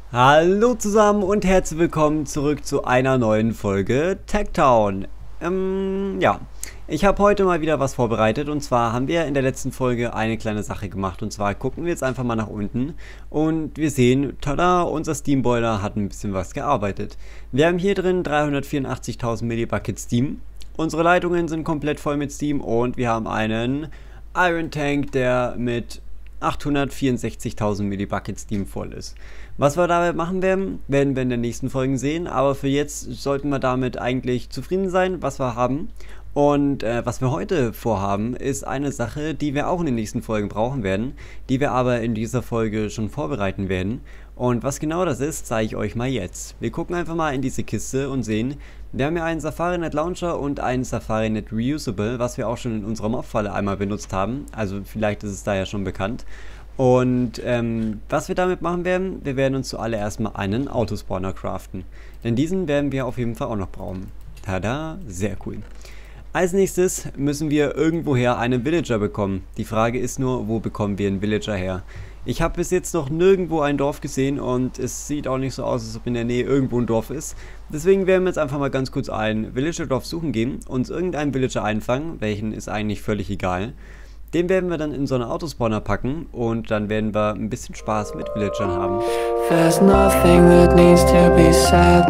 Hallo zusammen und herzlich willkommen zurück zu einer neuen Folge Techtown. Ja, ich habe heute mal wieder was vorbereitet und zwar haben wir in der letzten Folge eine kleine Sache gemacht und zwar gucken wir jetzt einfach mal nach unten und wir sehen, tada, unser Steamboiler hat ein bisschen was gearbeitet. Wir haben hier drin 384.000 Millibucket Steam, unsere Leitungen sind komplett voll mit Steam und wir haben einen Iron Tank, der mit 864.000 Millibucket Steam voll ist. Was wir dabei machen werden wir in den nächsten Folgen sehen, aber für jetzt sollten wir damit eigentlich zufrieden sein, was wir haben. Und was wir heute vorhaben, ist eine Sache, die wir auch in den nächsten Folgen brauchen werden, die wir aber in dieser Folge schon vorbereiten werden. Und was genau das ist, zeige ich euch mal jetzt. Wir gucken einfach mal in diese Kiste und sehen, wir haben ja einen SafariNet Launcher und einen SafariNet Reusable, was wir auch schon in unserer Mobfalle einmal benutzt haben. Also vielleicht ist es da ja schon bekannt. Und was wir damit machen werden, wir werden uns zuallererst mal einen Autospawner craften. Denn diesen werden wir auf jeden Fall auch noch brauchen. Tada, sehr cool. Als nächstes müssen wir irgendwoher einen Villager bekommen. Die Frage ist nur, wo bekommen wir einen Villager her? Ich habe bis jetzt noch nirgendwo ein Dorf gesehen und es sieht auch nicht so aus, als ob in der Nähe irgendwo ein Dorf ist. Deswegen werden wir jetzt einfach mal ganz kurz ein Villager-Dorf suchen gehen, uns irgendeinen Villager einfangen, welchen ist eigentlich völlig egal. Den werden wir dann in so einen Autospawner packen und dann werden wir ein bisschen Spaß mit Villagern haben. There's nothing that needs to be said.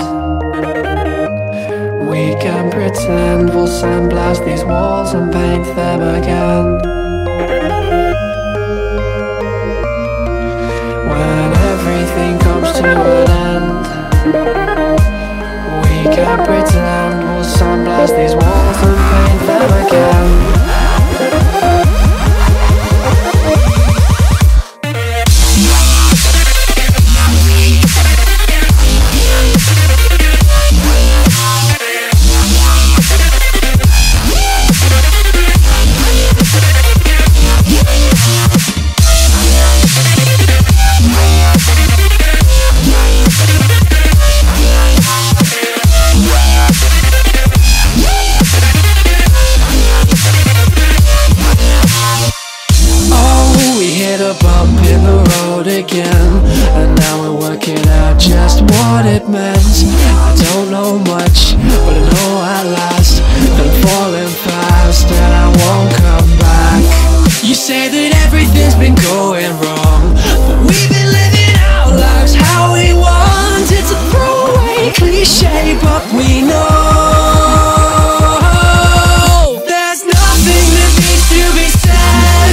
We can pretend we'll sandblast these walls and paint them again. When everything comes to an end, we can pretend we'll sandblast these walls and paint them again. Again, and now we're working out just what it meant. I don't know much, but I know at last that I'm falling fast and I won't come back. You say that everything's been going wrong, but we've been living our lives how we want. It's a throwaway cliche, but we know there's nothing that needs to be said.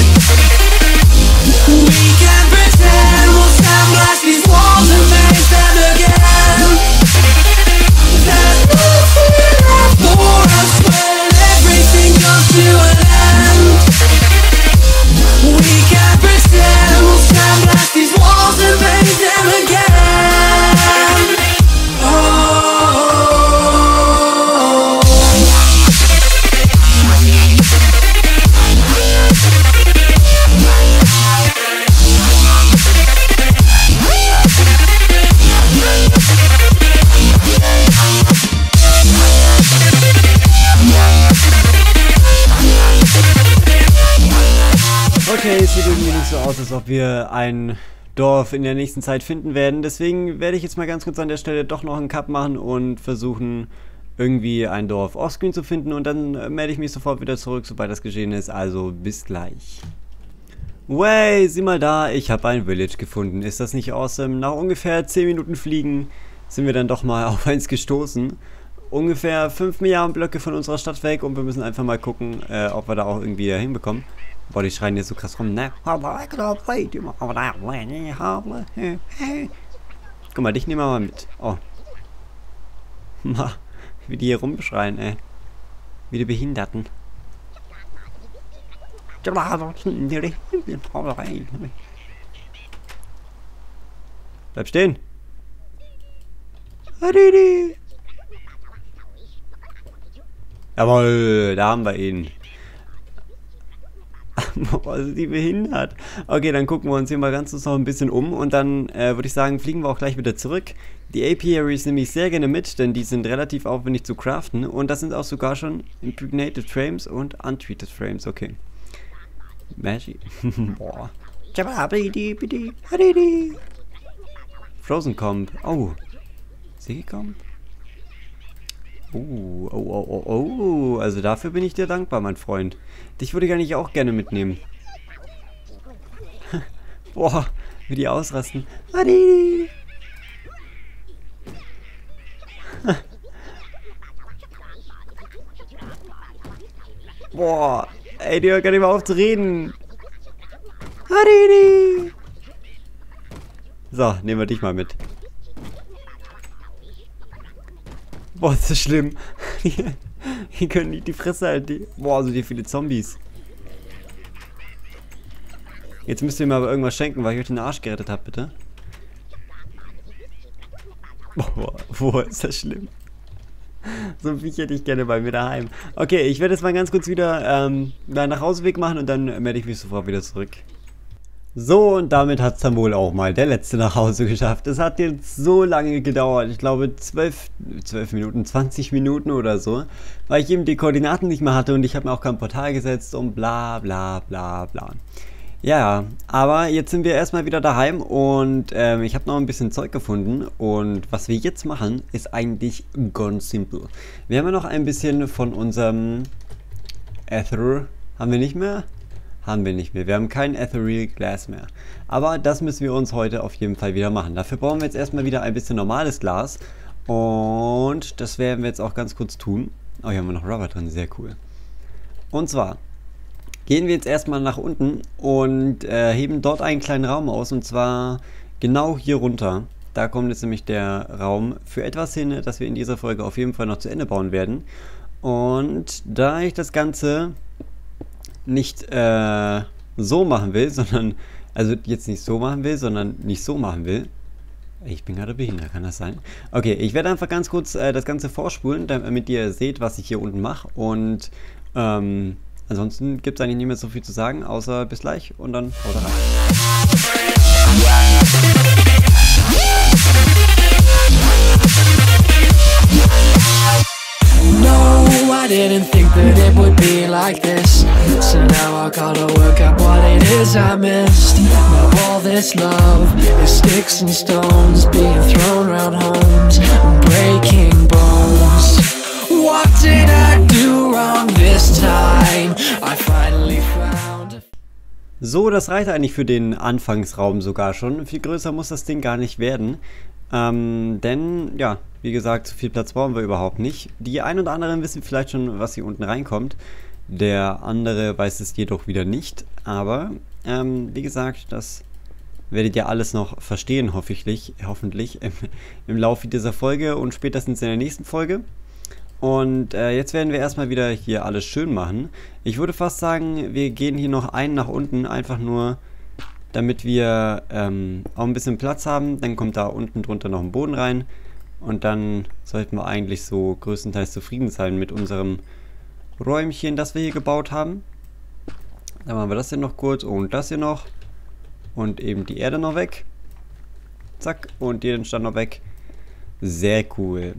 We can pretend we'll sandblast these walls and paint them again. There's nothing left for us when everything comes to an end. We can pretend we'll sandblast these walls and paint them again. Oh. Okay, es sieht irgendwie nicht so aus, als ob wir ein Dorf in der nächsten Zeit finden werden. Deswegen werde ich jetzt mal ganz kurz an der Stelle doch noch einen Cut machen und versuchen, irgendwie ein Dorf offscreen zu finden. Und dann melde ich mich sofort wieder zurück, sobald das geschehen ist. Also bis gleich. Wey, sieh mal da, ich habe ein Village gefunden. Ist das nicht awesome? Nach ungefähr 10 Minuten Fliegen sind wir dann doch mal auf eins gestoßen. Ungefähr 5 Milliarden Blöcke von unserer Stadt weg und wir müssen einfach mal gucken, ob wir da auch irgendwie hinbekommen. Boah, die schreien jetzt so krass rum, ne? Guck mal, dich nehmen wir mal mit. Oh. Wie die hier rumschreien, ey. Wie die Behinderten. Bleib stehen. Jawohl, da haben wir ihn. Boah, sind die behindert. Okay, dann gucken wir uns hier mal ganz kurz noch ein bisschen um und dann würde ich sagen, fliegen wir auch gleich wieder zurück. Die Apiaries nehme ich sehr gerne mit, denn die sind relativ aufwendig zu craften und das sind auch sogar schon Impregnated Frames und Untreated Frames, okay. Magic. Boah. Frozen Comp. Oh. Siggy Comp? Oh. Also dafür bin ich dir dankbar, mein Freund. Dich würde ich gar nicht auch gerne mitnehmen. Boah, wie die ausrasten. Adi! Boah, ey, die hört gar nicht mehr auf zu reden. Adi! So, nehmen wir dich mal mit. Boah, ist das schlimm. Hier können nicht die Fresse halten. Boah, so viele Zombies. Jetzt müsst ihr mir aber irgendwas schenken, weil ich euch den Arsch gerettet habe, bitte. Boah, ist das schlimm. So ein Viech hätte ich gerne bei mir daheim. Okay, ich werde jetzt mal ganz kurz wieder nach Hauseweg machen und dann melde ich mich sofort wieder zurück. So, und damit hat es dann wohl auch mal der Letzte nach Hause geschafft. Es hat jetzt so lange gedauert, ich glaube 12 Minuten, 20 Minuten oder so, weil ich eben die Koordinaten nicht mehr hatte und ich habe mir auch kein Portal gesetzt und bla bla bla bla. Ja, aber jetzt sind wir erstmal wieder daheim und ich habe noch ein bisschen Zeug gefunden und was wir jetzt machen, ist eigentlich ganz simpel. Wir haben ja noch ein bisschen von unserem Ether, haben wir nicht mehr? Haben wir nicht mehr. Wir haben kein Ethereal Glass mehr. Aber das müssen wir uns heute auf jeden Fall wieder machen. Dafür brauchen wir jetzt erstmal wieder ein bisschen normales Glas. Und das werden wir jetzt auch ganz kurz tun. Oh, hier haben wir noch Rubber drin. Sehr cool. Und zwar gehen wir jetzt erstmal nach unten und heben dort einen kleinen Raum aus. Und zwar genau hier runter. Da kommt jetzt nämlich der Raum für etwas hin, das wir in dieser Folge auf jeden Fall noch zu Ende bauen werden. Und da ich das Ganze nicht so machen will, sondern, also jetzt nicht so machen will, sondern nicht so machen will. Ich bin gerade behindert, kann das sein? Okay, ich werde einfach ganz kurz das Ganze vorspulen, damit ihr seht, was ich hier unten mache. Und ansonsten gibt es eigentlich nicht mehr so viel zu sagen, außer bis gleich und dann haut rein. No, I didn't think that it would be like this. So now I gotta work out what it is I missed. Now all this love is sticks and stones being thrown around homes and breaking bones. What did I do wrong this time? I finally found. So, das reicht eigentlich für den Anfangsraum sogar schon. Viel größer muss das Ding gar nicht werden. Denn, ja, wie gesagt, viel Platz brauchen wir überhaupt nicht. Die ein oder anderen wissen vielleicht schon, was hier unten reinkommt. Der andere weiß es jedoch wieder nicht. Aber, wie gesagt, das werdet ihr alles noch verstehen, hoffentlich im Laufe dieser Folge und spätestens in der nächsten Folge. Und jetzt werden wir erstmal wieder hier alles schön machen. Ich würde fast sagen, wir gehen hier noch einen nach unten, einfach nur damit wir auch ein bisschen Platz haben. Dann kommt da unten drunter noch ein Boden rein. Und dann sollten wir eigentlich so größtenteils zufrieden sein mit unserem Räumchen, das wir hier gebaut haben. Dann machen wir das hier noch kurz und das hier noch. Und eben die Erde noch weg. Zack, und den stand noch weg. Sehr cool.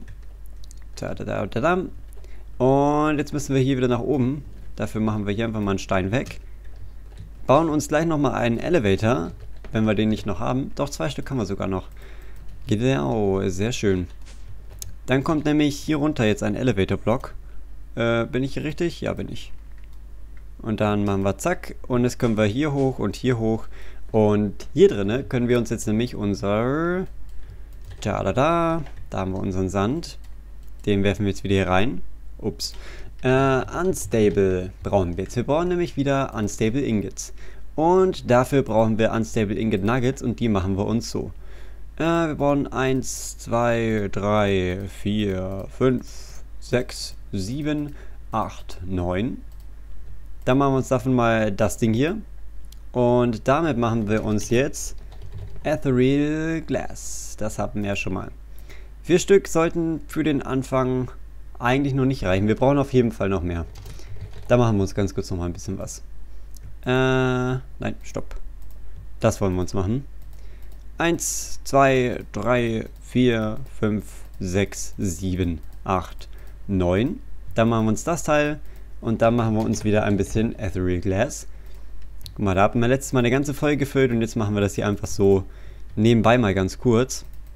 Und jetzt müssen wir hier wieder nach oben. Dafür machen wir hier einfach mal einen Stein weg. Bauen uns gleich nochmal einen Elevator, wenn wir den nicht noch haben. Doch, 2 Stück haben wir sogar noch. Genau, sehr schön. Dann kommt nämlich hier runter jetzt ein Elevator-Block. Bin ich hier richtig? Ja, bin ich. Und dann machen wir zack. Und jetzt können wir hier hoch und hier hoch. Und hier drinne können wir uns jetzt nämlich unser... Da haben wir unseren Sand. Den werfen wir jetzt wieder hier rein. Ups. Unstable brauchen wir jetzt. Wir brauchen nämlich wieder Unstable Ingots. Und dafür brauchen wir Unstable Ingot Nuggets und die machen wir uns so. Wir brauchen 1, 2, 3, 4, 5, 6, 7, 8, 9. Dann machen wir uns davon mal das Ding hier. Und damit machen wir uns jetzt Ethereal Glass. Das hatten wir ja schon mal. 4 Stück sollten für den Anfang eigentlich noch nicht reichen. Wir brauchen auf jeden Fall noch mehr. Da machen wir uns ganz kurz noch mal ein bisschen was. Nein, stopp. Das wollen wir uns machen. 1, 2, 3, 4, 5, 6, 7, 8, 9. Dann machen wir uns das Teil. Und dann machen wir uns wieder ein bisschen Ethereal Glass. Guck mal, da hatten wir letztes Mal eine ganze Folge gefüllt. Und jetzt machen wir das hier einfach so nebenbei mal ganz kurz.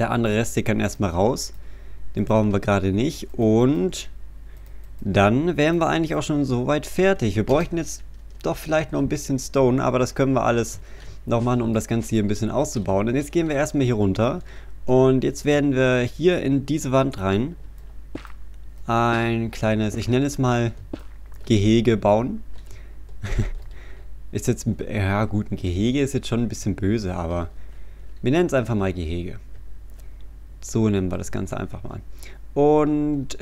Der andere Rest hier kann erstmal raus. Den brauchen wir gerade nicht. Und dann wären wir eigentlich auch schon soweit fertig. Wir bräuchten jetzt doch vielleicht noch ein bisschen Stone, aber das können wir alles noch machen, um das Ganze hier ein bisschen auszubauen. Und jetzt gehen wir erstmal hier runter. Und jetzt werden wir hier in diese Wand rein ein kleines, ich nenne es mal Gehege bauen. Ist jetzt, ja gut, ein Gehege ist jetzt schon ein bisschen böse, aber wir nennen es einfach mal Gehege. So nennen wir das Ganze einfach mal. Und,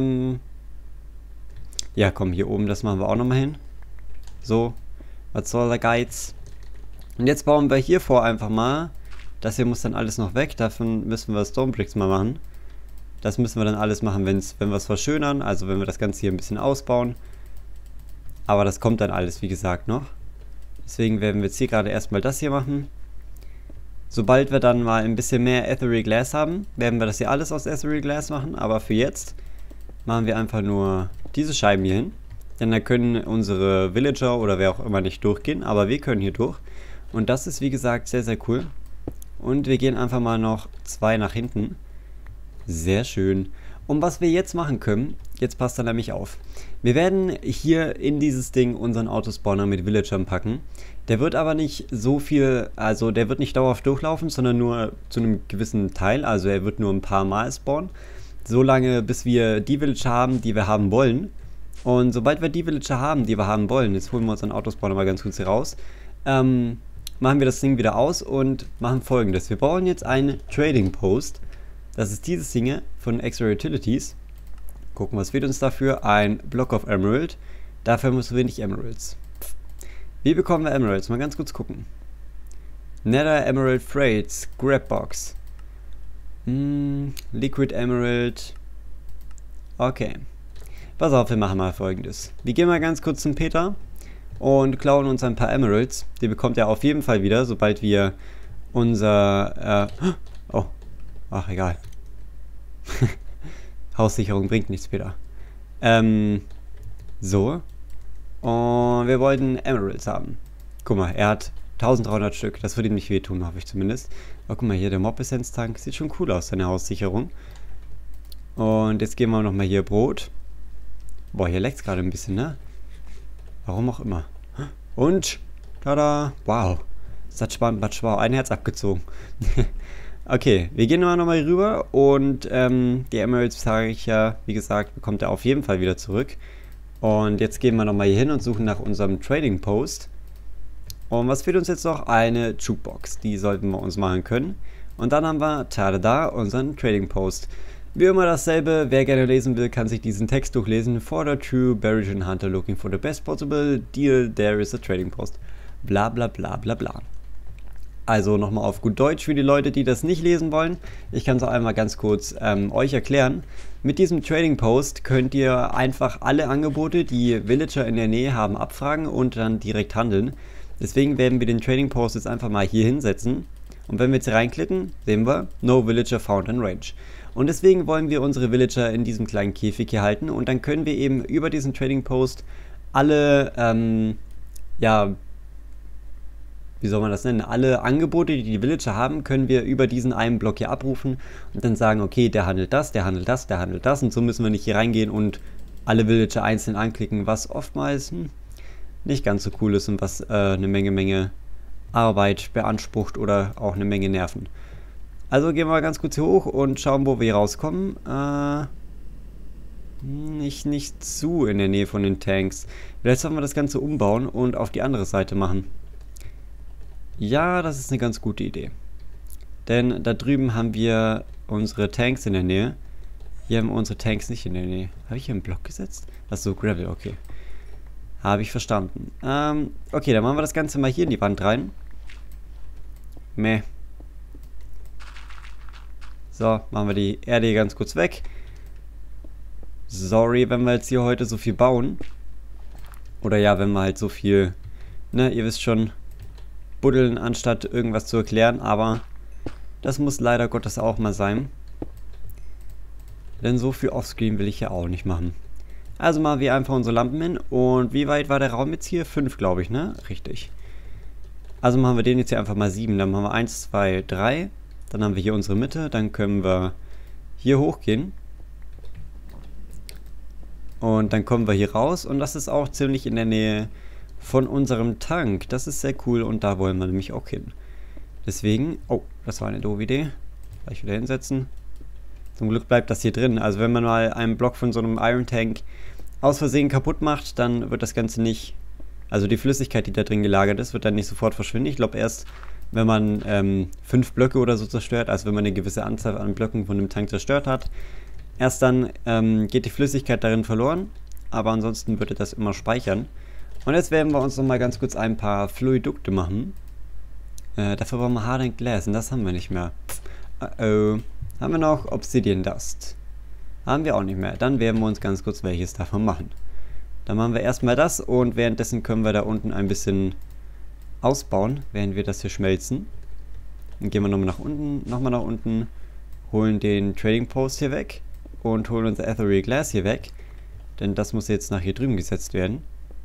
ja komm, hier oben, das machen wir auch nochmal hin. So, was soll der Geiz? Und jetzt bauen wir hier vor einfach mal. Das hier muss dann alles noch weg. Davon müssen wir Stonebricks mal machen. Das müssen wir dann alles machen, wenn wir es verschönern. Also wenn wir das Ganze hier ein bisschen ausbauen. Aber das kommt dann alles, wie gesagt, noch. Deswegen werden wir jetzt hier gerade erstmal das hier machen. Sobald wir dann mal ein bisschen mehr Ethereal Glass haben, werden wir das hier alles aus Ethereal Glass machen. Aber für jetzt machen wir einfach nur diese Scheiben hier hin. Denn da können unsere Villager oder wer auch immer nicht durchgehen. Aber wir können hier durch. Und das ist, wie gesagt, sehr, sehr cool. Und wir gehen einfach mal noch 2 nach hinten. Sehr schön. Und was wir jetzt machen können, jetzt passt dann nämlich auf. Wir werden hier in dieses Ding unseren Autospawner mit Villagern packen. Der wird aber nicht so viel, also der wird nicht dauerhaft durchlaufen, sondern nur zu einem gewissen Teil. Also er wird nur ein paar Mal spawnen. So lange, bis wir die Villager haben, die wir haben wollen. Und sobald wir die Villager haben, die wir haben wollen, jetzt holen wir unseren Autospawner mal ganz kurz hier raus, machen wir das Ding wieder aus und machen Folgendes. Wir bauen jetzt einen Trading Post. Das ist dieses Ding von Extra Utilities. Gucken, was fehlt uns dafür? Ein Block of Emerald. Dafür müssen wir nicht Emeralds. Wie bekommen wir Emeralds? Mal ganz kurz gucken. Nether Emerald Freight, Scrapbox. Liquid Emerald. Okay. Pass auf, wir machen mal Folgendes. Wir gehen mal ganz kurz zum Peter und klauen uns ein paar Emeralds. Die bekommt er auf jeden Fall wieder, sobald wir unser... oh, ach egal. Haussicherung bringt nichts, Peter. So. Und wir wollten Emeralds haben. Guck mal, er hat 1300 Stück. Das würde ihm nicht wehtun, hoffe ich zumindest. Aber guck mal hier, der Mob-Essenz-Tank sieht schon cool aus, seine Haussicherung. Und jetzt geben wir nochmal hier Brot. Boah, hier leckt es gerade ein bisschen, ne? Warum auch immer. Und, tada, wow. Das hat spannend, wow, ein Herz abgezogen. Okay, wir gehen nochmal rüber und die Emeralds, sage ich ja, wie gesagt, bekommt er auf jeden Fall wieder zurück. Und jetzt gehen wir nochmal hier hin und suchen nach unserem Trading Post. Und was fehlt uns jetzt noch? Eine Jukebox. Die sollten wir uns machen können. Und dann haben wir, tada, unseren Trading Post. Wie immer dasselbe, wer gerne lesen will, kann sich diesen Text durchlesen. For the true Berrigan Hunter looking for the best possible deal, there is a trading post. Bla bla bla bla bla. Also nochmal auf gut Deutsch für die Leute, die das nicht lesen wollen. Ich kann es auch einmal ganz kurz euch erklären. Mit diesem Trading Post könnt ihr einfach alle Angebote, die Villager in der Nähe haben, abfragen und dann direkt handeln. Deswegen werden wir den Trading Post jetzt einfach mal hier hinsetzen. Und wenn wir jetzt hier reinklicken, sehen wir No Villager Found in Range. Und deswegen wollen wir unsere Villager in diesem kleinen Käfig hier halten. Und dann können wir eben über diesen Trading Post alle, ja, wie soll man das nennen? Alle Angebote, die die Villager haben, können wir über diesen einen Block hier abrufen und dann sagen, okay, der handelt das, der handelt das, der handelt das. Und so müssen wir nicht hier reingehen und alle Villager einzeln anklicken, was oftmals nicht ganz so cool ist und was eine Menge Arbeit beansprucht oder auch eine Menge Nerven. Also gehen wir mal ganz kurz hier hoch und schauen, wo wir hier rauskommen. Nicht zu in der Nähe von den Tanks. Vielleicht sollen wir das Ganze umbauen und auf die andere Seite machen. Ja, das ist eine ganz gute Idee. Denn da drüben haben wir unsere Tanks in der Nähe. Hier haben wir unsere Tanks nicht in der Nähe. Habe ich hier einen Block gesetzt? Achso, Gravel, okay. Habe ich verstanden. Okay, dann machen wir das Ganze mal hier in die Wand rein. Meh. So, machen wir die Erde hier ganz kurz weg. Sorry, wenn wir jetzt hier heute so viel bauen. Oder ja, wenn wir halt so viel, ne, ihr wisst schon, buddeln, anstatt irgendwas zu erklären. Aber das muss leider Gottes auch mal sein. Denn so viel Offscreen will ich ja auch nicht machen. Also machen wir einfach unsere Lampen hin. Und wie weit war der Raum jetzt hier? 5, glaube ich, ne? Richtig. Also machen wir den jetzt hier einfach mal 7. Dann machen wir 1, 2, 3. Dann haben wir hier unsere Mitte. Dann können wir hier hochgehen. Und dann kommen wir hier raus. Und das ist auch ziemlich in der Nähe von unserem Tank. Das ist sehr cool und da wollen wir nämlich auch hin. Deswegen, oh, das war eine doofe Idee. Gleich wieder hinsetzen. Zum Glück bleibt das hier drin. Also wenn man mal einen Block von so einem Iron Tank aus Versehen kaputt macht, dann wird das Ganze nicht, also die Flüssigkeit, die da drin gelagert ist, wird dann nicht sofort verschwinden. Ich glaube erst, wenn man 5 Blöcke oder so zerstört, also wenn man eine gewisse Anzahl an Blöcken von dem Tank zerstört hat, erst dann geht die Flüssigkeit darin verloren. Aber ansonsten würde das immer speichern. Und jetzt werden wir uns noch mal ganz kurz ein paar Fluidukte machen. Dafür brauchen wir Hardened Glass und das haben wir nicht mehr. Haben wir noch Obsidian Dust? Haben wir auch nicht mehr. Dann werden wir uns ganz kurz welches davon machen. Dann machen wir erstmal das und währenddessen können wir da unten ein bisschen ausbauen, während wir das hier schmelzen. Dann gehen wir nochmal nach unten, holen den Trading Post hier weg und holen unser Ethereal Glass hier weg. Denn das muss jetzt nach hier drüben gesetzt werden.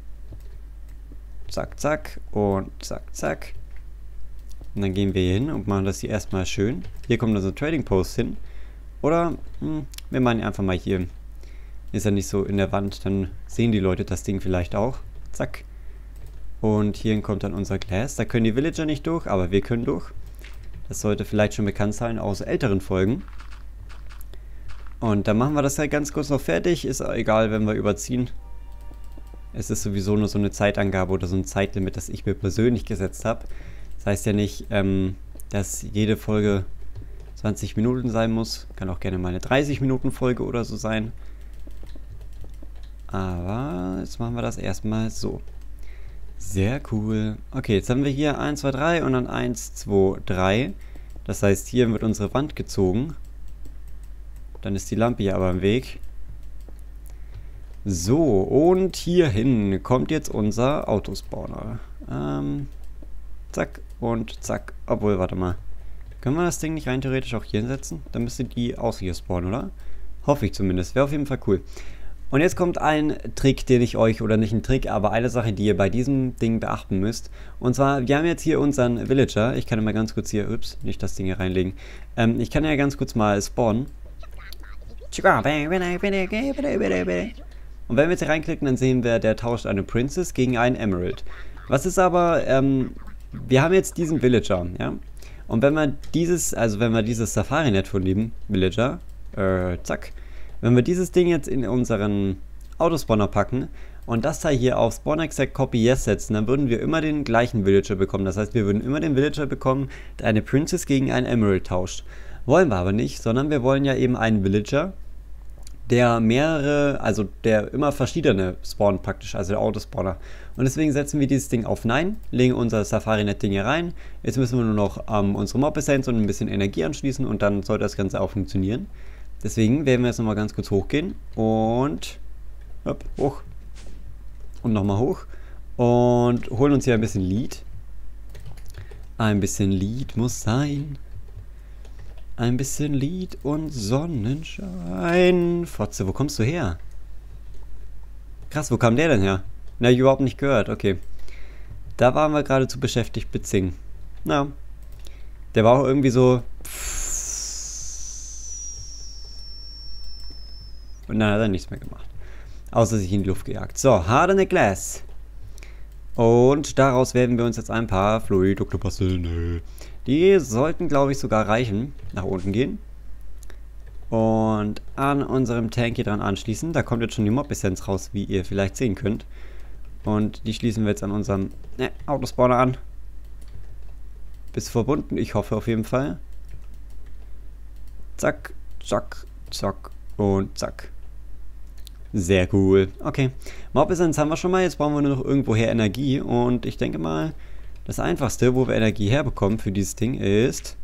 Zack, zack und zack, zack. Und dann gehen wir hier hin und machen das hier erstmal schön. Hier kommt unser Trading Post hin. Oder wir machen einfach mal hier. Ist ja nicht so in der Wand, dann sehen die Leute das Ding vielleicht auch. Zack. Und hierhin kommt dann unser Glas. Da können die Villager nicht durch, aber wir können durch. Das sollte vielleicht schon bekannt sein aus älteren Folgen. Und dann machen wir das halt ganz kurz noch fertig. Ist auch egal, wenn wir überziehen. Es ist sowieso nur so eine Zeitangabe oder so ein Zeitlimit, das ich mir persönlich gesetzt habe. Das heißt ja nicht, dass jede Folge 20 Minuten sein muss. Kann auch gerne mal eine 30-Minuten-Folge oder so sein. Aber jetzt machen wir das erstmal so. Sehr cool. Okay, jetzt haben wir hier 1, 2, 3 und dann 1, 2, 3. Das heißt, hier wird unsere Wand gezogen. Dann ist die Lampe hier aber im Weg. So, und hierhin kommt jetzt unser Autospawner. Zack und zack. Obwohl, warte mal. Können wir das Ding nicht rein theoretisch auch hier hinsetzen? Dann müsste die außer hier spawnen, oder? Hoffe ich zumindest. Wäre auf jeden Fall cool. Und jetzt kommt ein Trick, den ich euch, oder nicht ein Trick, aber eine Sache, die ihr bei diesem Ding beachten müsst. Und zwar, wir haben jetzt hier unseren Villager. Ich kann mal ganz kurz hier, ups, nicht das Ding hier reinlegen. Ich kann ja ganz kurz mal spawnen. Und wenn wir jetzt hier reinklicken, dann sehen wir, der tauscht eine Princess gegen einen Emerald. Was ist aber, wir haben jetzt diesen Villager, ja. Und wenn wir dieses, Safari-Net von dem Villager, zack, wenn wir dieses Ding jetzt in unseren Autospawner packen und das da hier auf Spawn Exact Copy Yes setzen, dann würden wir immer den gleichen Villager bekommen. Das heißt, wir würden immer den Villager bekommen, der eine Princess gegen einen Emerald tauscht. Wollen wir aber nicht, sondern wir wollen ja eben einen Villager, der mehrere, also der immer verschiedene spawnt praktisch, also der Autospawner. Und deswegen setzen wir dieses Ding auf Nein, legen unser Safari-Net-Ding hier rein. Jetzt müssen wir nur noch unsere Mob-Essenz und ein bisschen Energie anschließen und dann sollte das Ganze auch funktionieren. Deswegen werden wir jetzt nochmal ganz kurz hochgehen und hopp, hoch und nochmal hoch und holen uns hier ein bisschen Lead. Ein bisschen Lead muss sein. Ein bisschen Lied und Sonnenschein. Fotze, wo kommst du her? Krass, wo kam der denn her? Na, ich überhaupt nicht gehört, okay. Da waren wir gerade zu beschäftigt mit Singen. Na, der war auch irgendwie so... Und dann hat er nichts mehr gemacht. Außer sich in die Luft gejagt. So, Hardened Glass. Und daraus werden wir uns jetzt ein paar Fluidukte basteln. Die sollten, glaube ich, sogar reichen. Nach unten gehen. Und an unserem Tank hier dran anschließen. Da kommt jetzt schon die Mob-Essenz raus, wie ihr vielleicht sehen könnt. Und die schließen wir jetzt an unserem Autospawner an. Bis verbunden, ich hoffe auf jeden Fall. Zack, zack, zack und zack. Sehr cool. Okay. Mob-Essenz haben wir schon mal. Jetzt brauchen wir nur noch irgendwoher Energie. Und ich denke mal, das Einfachste, wo wir Energie herbekommen für dieses Ding, ist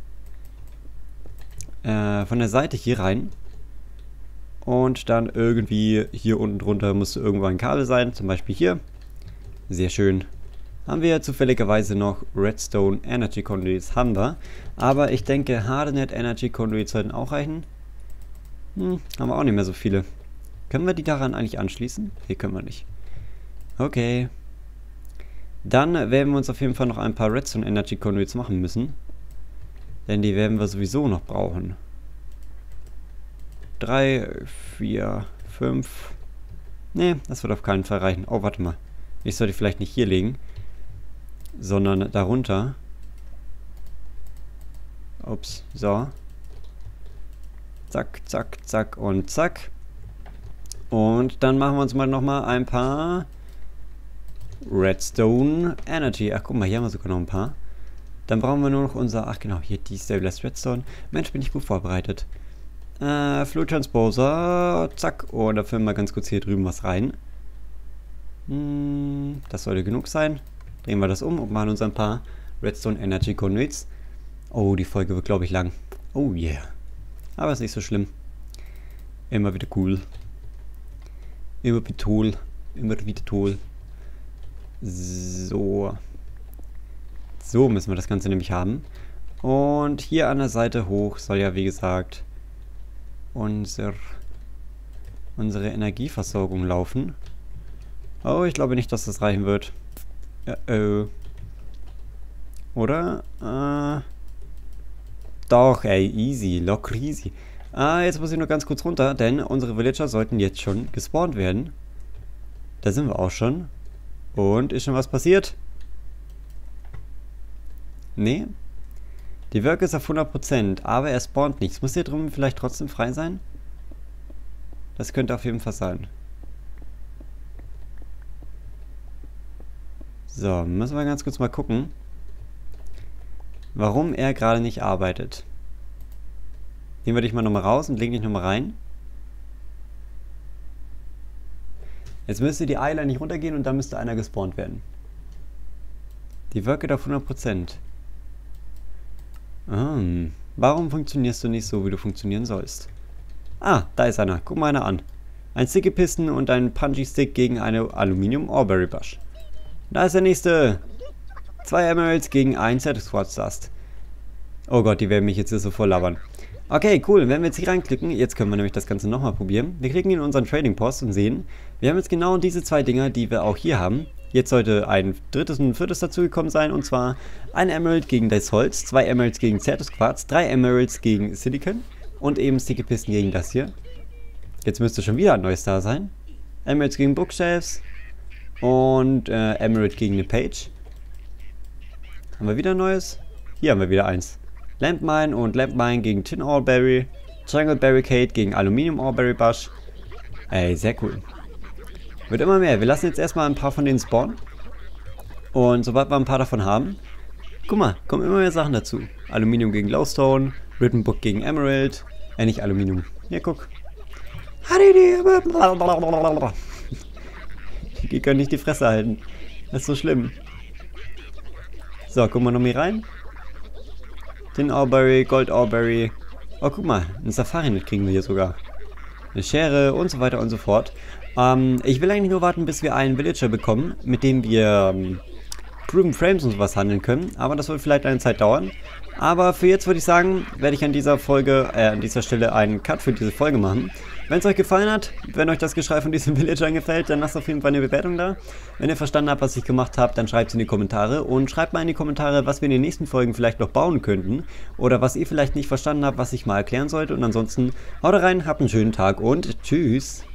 von der Seite hier rein. Und dann irgendwie hier unten drunter müsste irgendwo ein Kabel sein. Zum Beispiel hier. Sehr schön. Haben wir zufälligerweise noch Redstone Energy Conduits. Haben wir. Aber ich denke, Hardened Energy Conduits sollten auch reichen. Haben wir auch nicht mehr so viele. Können wir die daran eigentlich anschließen? Nee, können wir nicht. Okay. Dann werden wir uns auf jeden Fall noch ein paar Redstone Energy Conduits machen müssen. Denn die werden wir sowieso noch brauchen. 3, 4, 5. Ne, das wird auf keinen Fall reichen. Oh, warte mal. Ich sollte vielleicht nicht hier legen, sondern darunter. Ups, so. Zack, zack, zack und zack. Und dann machen wir uns mal nochmal ein paar Redstone Energy. Ach, guck mal, hier haben wir sogar noch ein paar. Dann brauchen wir nur noch unser... Ach genau, hier die Stabilized Redstone. Mensch, bin ich gut vorbereitet. Fluid Transposer. Zack. Oh, und da füllen wir ganz kurz hier drüben was rein. Das sollte genug sein. Drehen wir das um und machen uns ein paar Redstone Energy Conduits. Oh, die Folge wird, glaube ich, lang. Oh yeah. Aber ist nicht so schlimm. Immer wieder cool. Immer wieder toll. Immer wieder toll. So. So müssen wir das Ganze nämlich haben. Und hier an der Seite hoch soll ja, wie gesagt, unsere Energieversorgung laufen. Oh, ich glaube nicht, dass das reichen wird. Oder? Doch, ey, easy, locker easy. Jetzt muss ich nur ganz kurz runter, denn unsere Villager sollten jetzt schon gespawnt werden. Da sind wir auch schon. Und ist schon was passiert? Nee. Die Work ist auf 100%, aber er spawnt nichts. Muss hier drüben vielleicht trotzdem frei sein? Das könnte auf jeden Fall sein. So, müssen wir ganz kurz mal gucken, warum er gerade nicht arbeitet. Nehmen wir dich mal nochmal raus und legen dich nochmal rein. Jetzt müsste die Eiler nicht runtergehen und dann müsste einer gespawnt werden. Die Work geht auf 100%. Warum funktionierst du nicht so, wie du funktionieren sollst? Ah, da ist einer. Guck mal einer an. Ein Sticky Piston und ein Punchy Stick gegen eine Aluminium Oreberry Bush. Da ist der nächste. 2 Emeralds gegen ein Status Quartz Dust. Oh Gott, die werden mich jetzt hier so voll labern. Okay, cool. Wenn wir jetzt hier reinklicken, jetzt können wir nämlich das Ganze nochmal probieren. Wir klicken in unseren Trading Post und sehen, wir haben jetzt genau diese 2 Dinger, die wir auch hier haben. Jetzt sollte ein drittes und ein viertes dazugekommen sein, und zwar ein Emerald gegen das Holz, 2 Emeralds gegen Certus Quartz, 3 Emeralds gegen Silicon und eben Sticky Piston gegen das hier. Jetzt müsste schon wieder ein neues da sein. Emeralds gegen Bookshelves und Emerald gegen eine Page. Haben wir wieder ein neues? Hier haben wir wieder eins. Lampmine und Lampmine gegen Tin Oreberry, Jungle Barricade gegen Aluminium Oreberry Bush. Ey, sehr cool. Wird immer mehr. Wir lassen jetzt erstmal ein paar von denen spawnen. Und sobald wir ein paar davon haben, guck mal, kommen immer mehr Sachen dazu. Aluminium gegen Glowstone, Written Book gegen Emerald. Nicht Aluminium. Hier, guck. Die können nicht die Fresse halten. Das ist so schlimm. So, gucken wir noch mal rein. Tin Oreberry, Gold Oreberry. Oh, guck mal, ein Safari-Net kriegen wir hier sogar. Eine Schere und so weiter und so fort. Ich will eigentlich nur warten, bis wir einen Villager bekommen, mit dem wir Proven Frames und sowas handeln können. Aber das wird vielleicht eine Zeit dauern. Aber für jetzt würde ich sagen, werde ich an dieser Stelle einen Cut für diese Folge machen. Wenn es euch gefallen hat, wenn euch das Geschrei von diesem Villager gefällt, dann lasst auf jeden Fall eine Bewertung da. Wenn ihr verstanden habt, was ich gemacht habe, dann schreibt es in die Kommentare. Und schreibt mal in die Kommentare, was wir in den nächsten Folgen vielleicht noch bauen könnten. Oder was ihr vielleicht nicht verstanden habt, was ich mal erklären sollte. Und ansonsten haut rein, habt einen schönen Tag und tschüss.